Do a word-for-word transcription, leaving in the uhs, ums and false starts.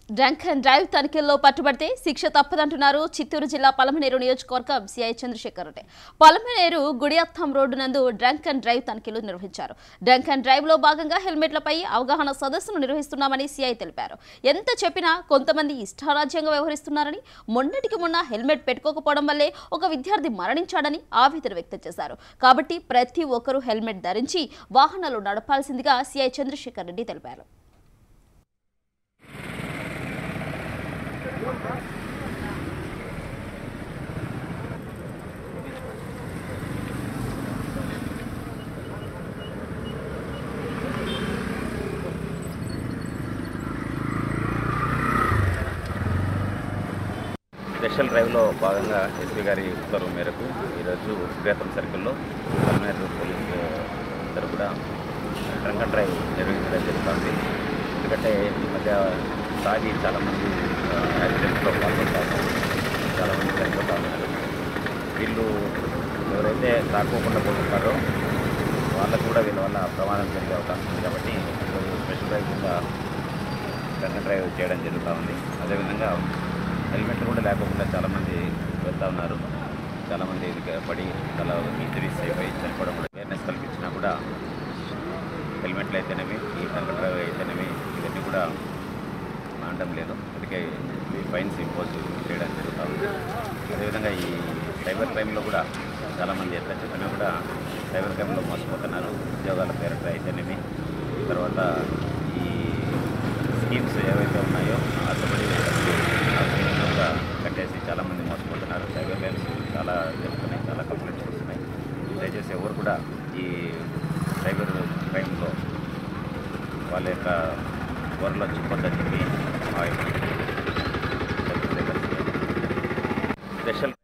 Drunk and drive తనిఖీల్లో పట్టుబడితే శిక్ష తప్పదంటున్నారు చిత్తూరు జిల్లా పలమనేరు నియోజకవర్గం సిఐ చంద్రశేఖర్ రెడ్డి. పలమనేరు గుడియత్తం రోడ్డు నందు డ్రంక్ అండ్ డ్రైవ్ తనిఖీలు నిర్వహించారు. డ్రంక్ అండ్ డ్రైవ్ లో భాగంగా హెల్మెట్లపై అవగాహన సదస్సును నిర్వహిస్తున్నామని సిఐ తెలిపారు. ఎంత చెప్పినా కొంతమంది ఇష్టారాజ్యంగా వ్యవహరిస్తున్నారని, మొన్నటికి మొన్న హెల్మెట్ పెట్టుకోకపోవడం వల్లే ఒక విద్యార్థి మరణించాడని ఆవేదన వ్యక్తం చేశారు. కాబట్టి ప్రతి ఒక్కరూ హెల్మెట్ ధరించి వాహనాలు నడపాల్సిందిగా సిఐ చంద్రశేఖర్ రెడ్డి తెలిపారు. స్పెషల్ డ్రైవ్లో భాగంగా ఎస్పీ గారి ఉత్తర్వు మేరకు ఈరోజు గుడియత్తం సర్కిల్లో పలమనేరు పోలీస్ ఇద్దరు కూడా డ్రంక్ అండ్ డ్రైవ్ నిర్వహించడం జరుగుతుంది. ఎందుకంటే ఈ మధ్య తాగి చాలామంది యాక్సిడెంట్స్లో పాల్గొంటారు, చాలామంది చనిపోతూ ఉన్నారు. వీళ్ళు ఎవరైతే తాకోకుండా పోతుంటారో వాళ్ళకు కూడా వీళ్ళ వల్ల ప్రమాదం జరిగే అవకాశం ఉంది. కాబట్టి ఈరోజు స్పెషల్ డ్రైవ్ కింద డ్రంక్ అండ్ డ్రైవ్ చేయడం జరుగుతూ ఉంది. అదేవిధంగా హెల్మెట్లు కూడా లేకుండా చాలామంది వెళ్తూ ఉన్నారు. చాలామంది పడి చాలా ఇంజరీస్ అయిపోయి చనిపోవడం కూడా అవేర్నెస్ కల్పించినా కూడా హెల్మెట్లు అయితేనేవి, ఈ డ్రంక్ డ్రైవ్ అయితేనేవి ఇవన్నీ కూడా మానడం లేదు. అందుకే ఈ ఫైన్స్ ఇంపోజ్ చేయడం జరుగుతూ ఉంది. అదేవిధంగా ఈ సైబర్ క్రైమ్లో కూడా చాలామంది ఎంత చెప్పినా కూడా సైబర్ క్రైమ్లో మోసపోతున్నారు. ఉద్యోగాల పేరిట అయితేనేవి, తర్వాత ఈ స్కీమ్స్ ఏవైతే ఉన్నాయో ఆశపడి కూడా కట్టేసి చాలామంది మోసపోతున్నారు. సైబర్ క్రైమ్స్ చాలా జరుగుతున్నాయి, చాలా కంప్లైంట్స్ వస్తున్నాయి. దయచేసి ఎవరు కూడా ఈ సైబర్ క్రైమ్లో వాళ్ళ యొక్క త్వరలో చిక్కొద్దని చెప్పి మా యొక్క స్పెషల్